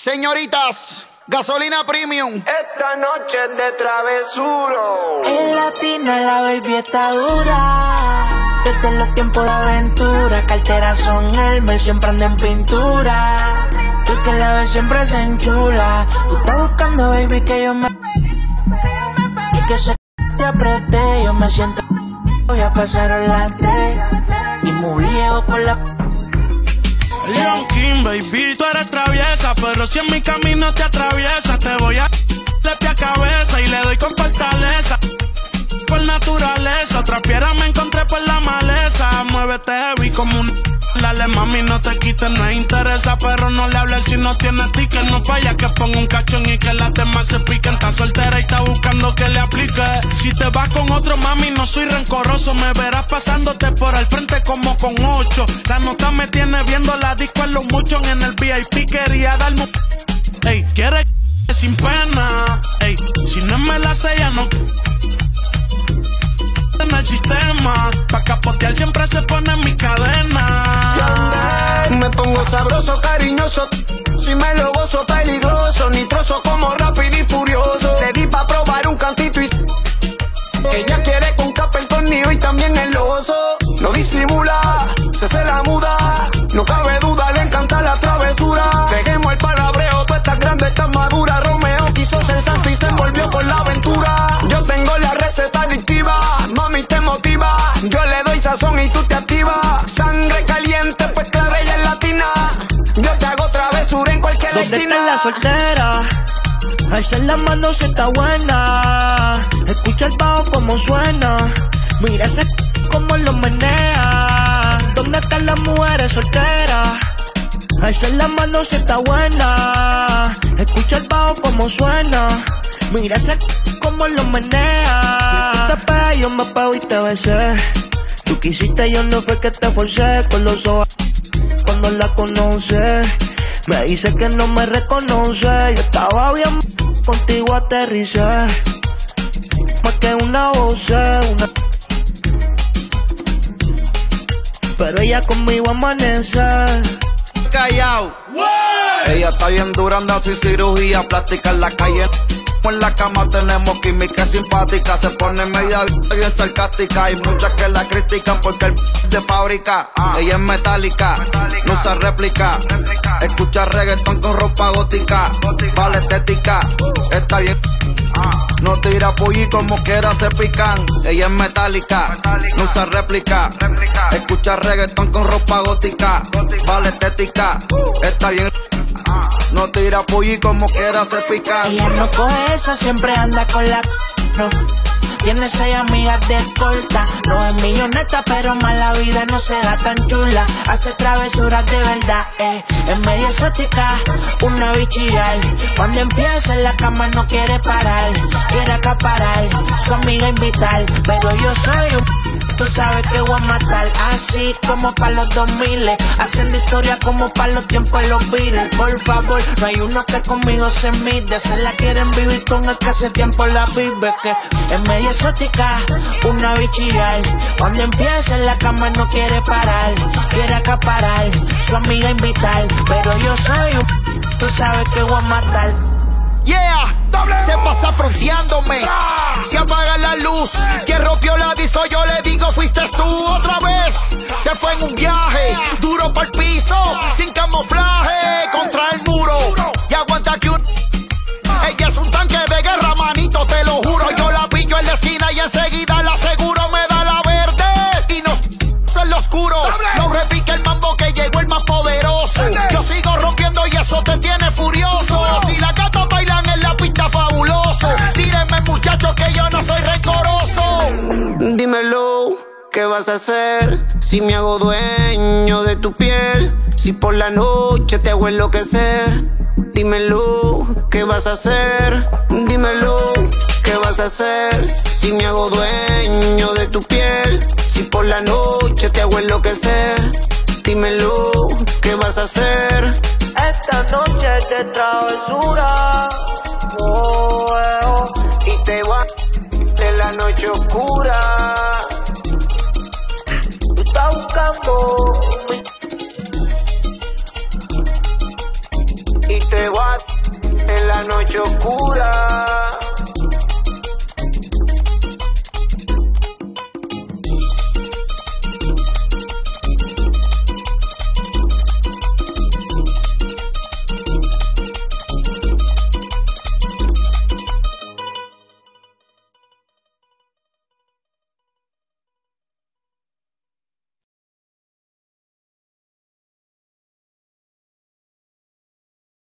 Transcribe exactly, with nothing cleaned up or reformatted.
Señoritas, gasolina premium. Esta noche es de travesuro. En latina la baby está dura. Desde los tiempos de aventura, carteras son Elmer, siempre anda en pintura. Tú que la ves siempre se enchula. Tú estás buscando, baby, que yo me... Y que se te apreté, yo me siento... Ya pasaron las tres y muy viejo con la... Leon King, baby, tú eres traviesa, pero si en mi camino te atraviesa, te voy a de pie a cabeza y le doy con fortaleza. Por naturaleza, otra piedra me encontré por la maleza. Muévete heavy como un... Dale, mami, no te quites, no interesa, pero no le hables si no tienes ticket. No falla que ponga un cachón y que las demás se piquen. Está soltera y está buscando que le aplique. Si te vas con otro, mami, no soy rencoroso. Me verás pasándote por el frente como con ocho. La nota me tiene viendo la disco en los muchos. En el V I P quería darme un... Ey, quiere sin pena. Ey, si no me la sella, no... En el sistema, pa' capotear siempre se pone en mi cadena. Me pongo sabroso, cariñoso. Si me lo gozo, peligroso. Nitroso como rápido y furioso. Le di pa' probar un cantito y... Ella quiere con capa el tornillo y también el oso. No disimula, se se la muda. No cabe duda, le encanta la travesura. Dejemos el palabreo, tú estás grande, estás madura. Romeo quiso ser santo y se envolvió con la aventura. Yo tengo la receta adictiva, mami te motiva. Yo le doy sazón y tú te activas. Sangre caliente, pues clara ella es latina. Yo te hago travesura en cualquier ¿Dónde esquina. está la soltera? Alza la mano si está buena. Escucha el bajo como suena. Mira ese c*** como lo menea. ¿Dónde están las mujeres solteras? Alza la mano si está buena. Escucha el bajo como suena. Mira ese c*** como lo menea. Tú te pegas, yo me pego y te besé. Tú quisiste, yo no fue que te forcé. Con los ojos cuando la conoce. Me dice que no me reconoce. Yo estaba bien, contigo aterricé. Más que una voz, una... Pero ella conmigo amanece. Callao. Ella está bien dura, anda sin cirugía plástica en la calle. En la cama tenemos química simpática. Se pone media bien sarcástica. Hay muchas que la critican porque el de fábrica. Ella es metálica, no usa réplica. Escucha reggaetón con ropa gótica. Vale estética, está bien. No tira pollo como quiera se pican. Ella es metálica, no usa réplica. Escucha reggaetón con ropa gótica. Vale estética, está bien. No tira pollo como quiera se pican. Ella no coge esa, siempre anda con la... No. Tiene seis amigas de escolta. No es milloneta, pero más la vida no se da tan chula. Hace travesuras de verdad, eh. Es medio exótica, una bichillar. Cuando empieza en la cama no quiere parar. Quiere acaparar, su amiga invitar. Pero yo soy un... Tú sabes que voy a matar, así como pa' los dos miles. Haciendo historia como pa' los tiempos de los Beatles. Por favor, no hay uno que conmigo se mide. Se la quieren vivir con el que hace tiempo la vive. Que es media exótica, una bichillar. Cuando empieza en la cama no quiere parar. Quiere acaparar, su amiga invitar. Pero yo soy un... Tú sabes que voy a matar. Yeah, se pasa fronteándome. Se apaga la luz. Quien rompió la disco, yo le digo, fuiste tú otra vez. Se fue en un viaje, duro pa'l piso, sin camuflaje, contra el muro. Y aguanta que un... Ella es un tanque de guerra, manito, te lo juro. Yo la pillo en la esquina y enseguida la aseguro. Me da la verde y nos en lo oscuro. No repique el mambo que llegó el más poderoso. Yo sigo rompiendo y eso te tiene furioso. Si la gata bailan en la pista, fabuloso. Tírenme, muchachos, que yo no soy rencoroso. Dímelo, ¿qué vas a hacer si me hago dueño de tu piel? Si por la noche te hago enloquecer. Dímelo, ¿qué vas a hacer? Dímelo, ¿qué vas a hacer si me hago dueño de tu piel? Si por la noche te hago enloquecer. Dímelo, ¿qué vas a hacer? Esta noche es de travesura. Oh, eh, oh. Y te vas de la noche oscura. Tú estás buscando mi... Y te vas en la noche oscura.